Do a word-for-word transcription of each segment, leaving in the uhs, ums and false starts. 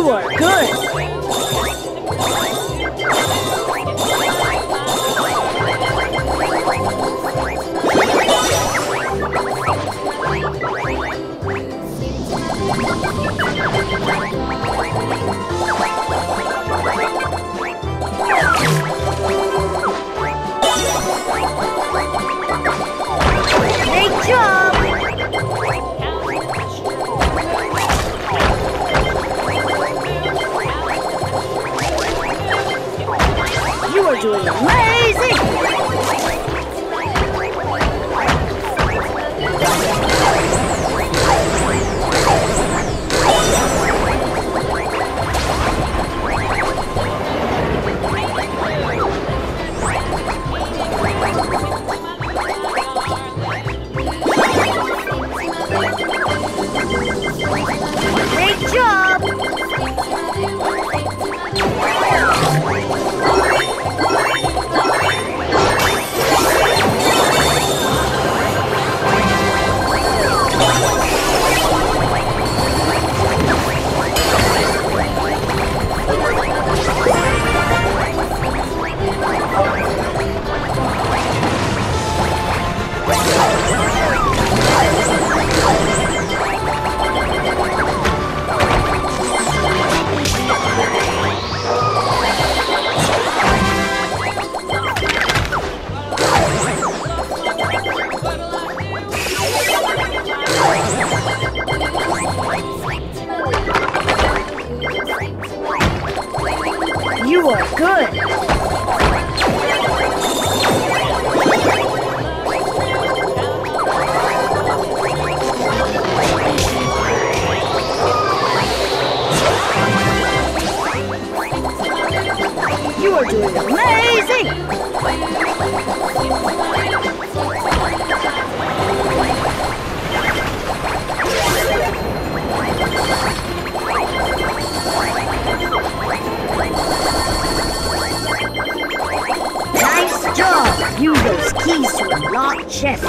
You are good! Great job! You are doing amazing! Great job! You are good! You are doing amazing! Nice job! Use those keys to unlock chests.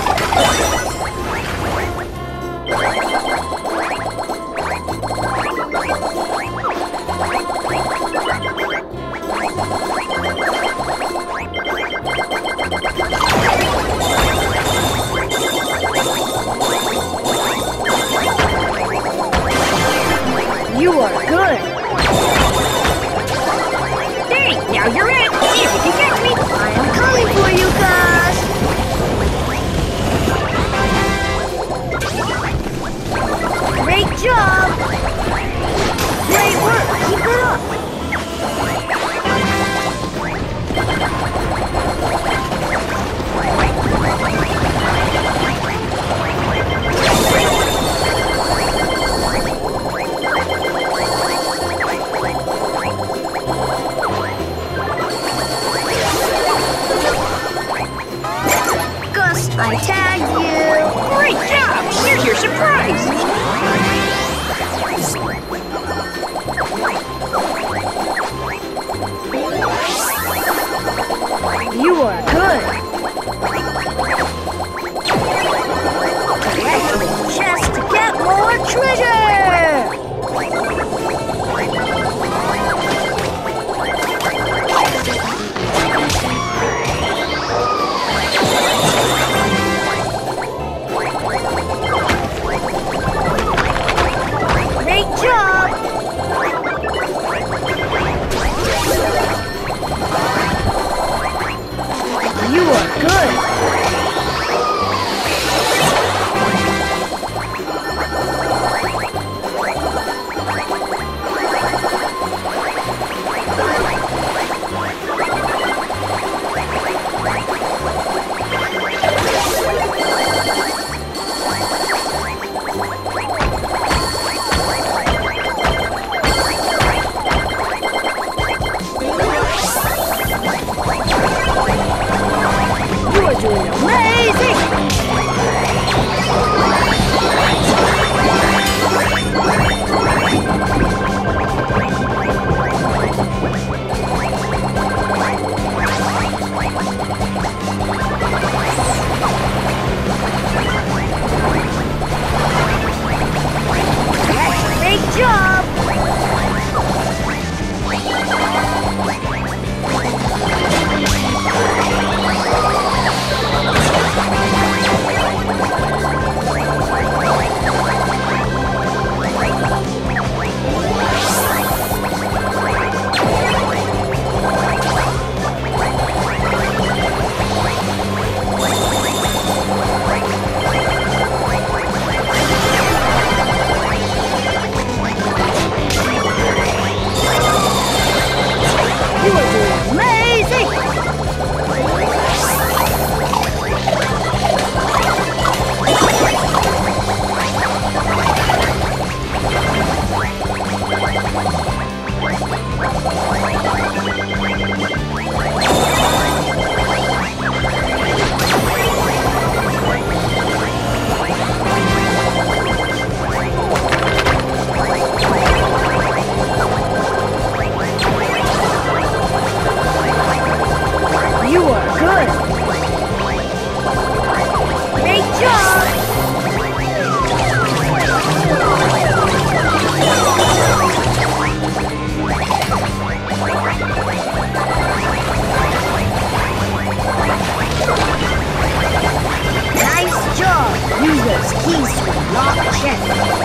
those keys to unlock check.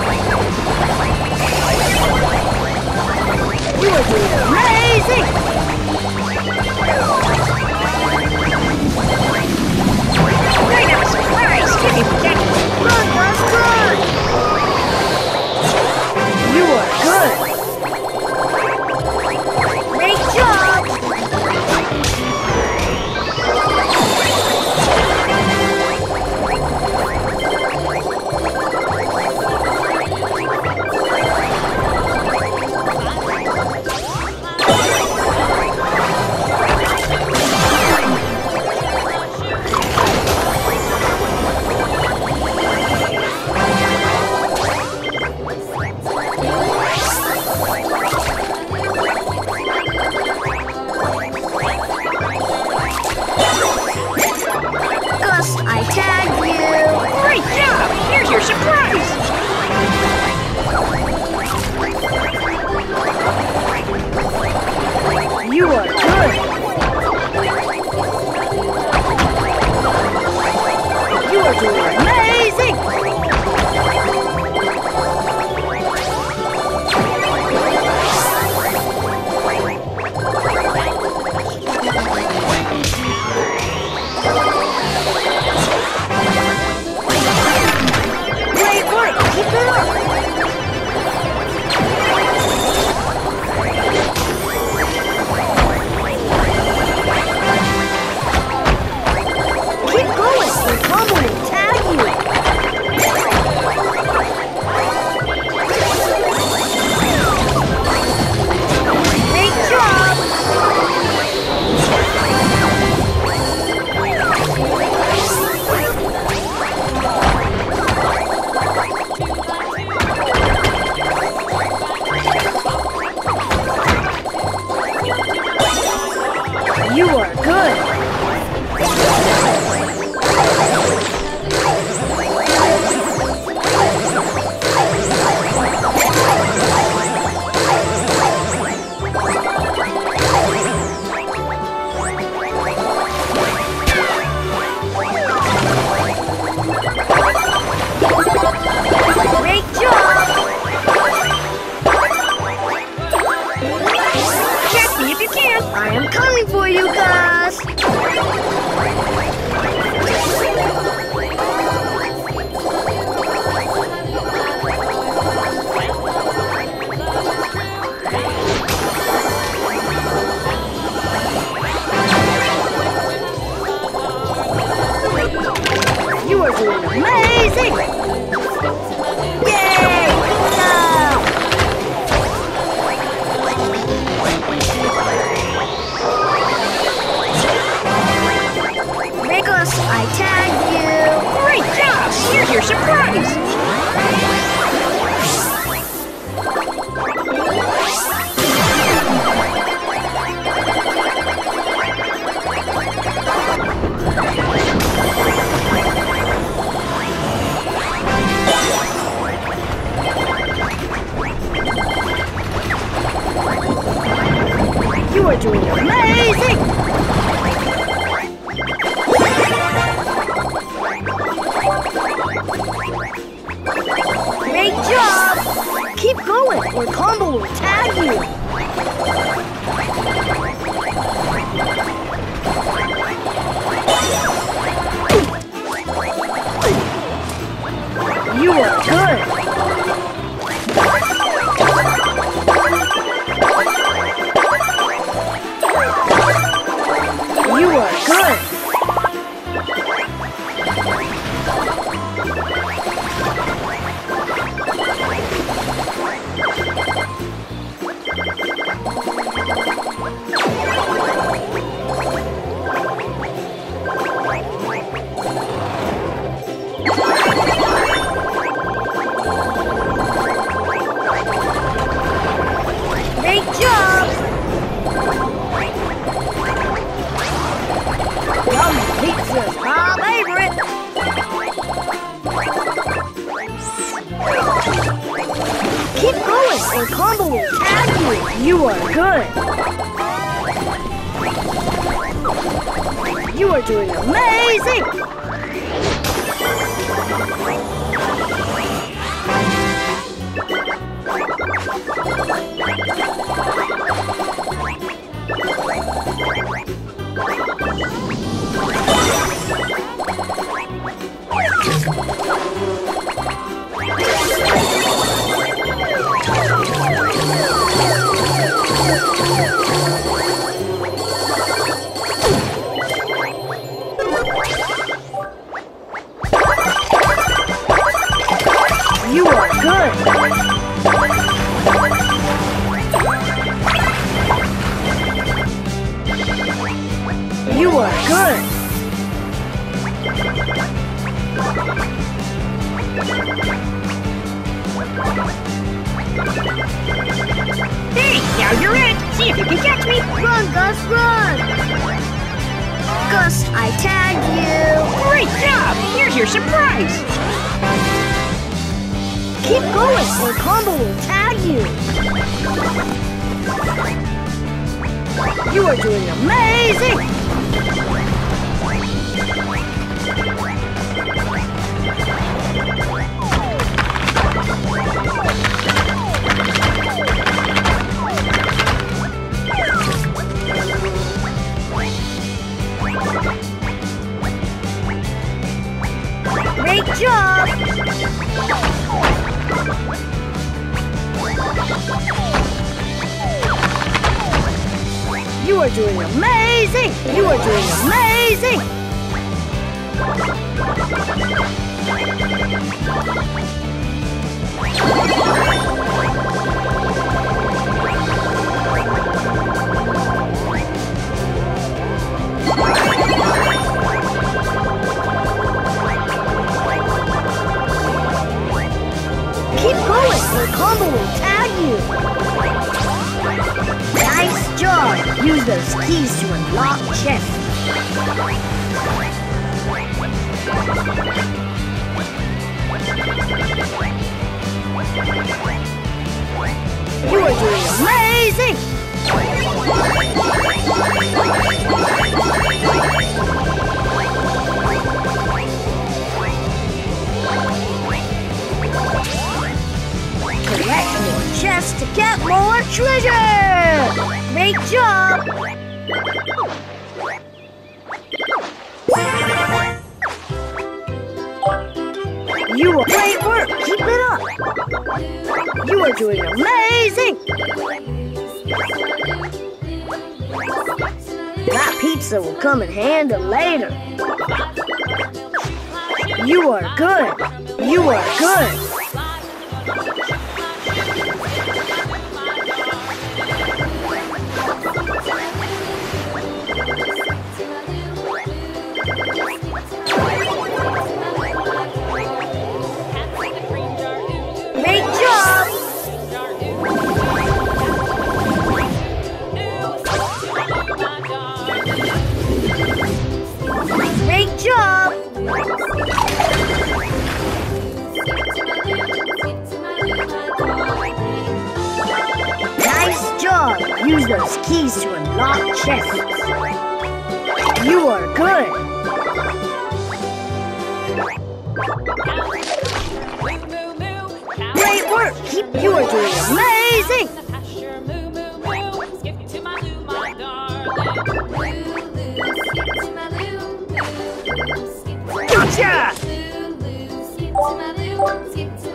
You are doing amazing! I have a surprise to you, Jackie. Run, Gus, run! You are good! Great job! Gus, I tagged you! Great job! Here's your surprise! You are good! You are doing amazing! Great work! Keep it up! Keep going! Your combo will tag you! Great job! You are good! Great job! Catch me if you can! I am coming for you, Gus! You are doing amazing! Yay! Go! Gus, I tagged you! Great job! Here's your surprise! You are doing amazing! Great job! Keep going, or Combo will tag you! You are good! You are good! Great job! Yum pizza's my favorite! Keep going, or Combo will tag you! You are good! You are doing amazing! You are good. You are good. Hey, now you're it. See if you can catch me. Run, Gus, run. Gus, I tagged you. Great job. Here's your surprise. Keep going or Combo will tag you. You are doing amazing. Great job! You are doing amazing! You are doing amazing! Keep going, or Combo will tag you. Nice job. Use those keys to unlock chests. You are doing amazing. Collect more chests to get more treasure! Great job! You are great work! Keep it up! You are doing amazing! That pizza will come in handy later. You are good! You are good! Great job! Great job! Nice job! Use those keys to unlock chests. You are good! Great work! Keep you are doing amazing! Gotcha!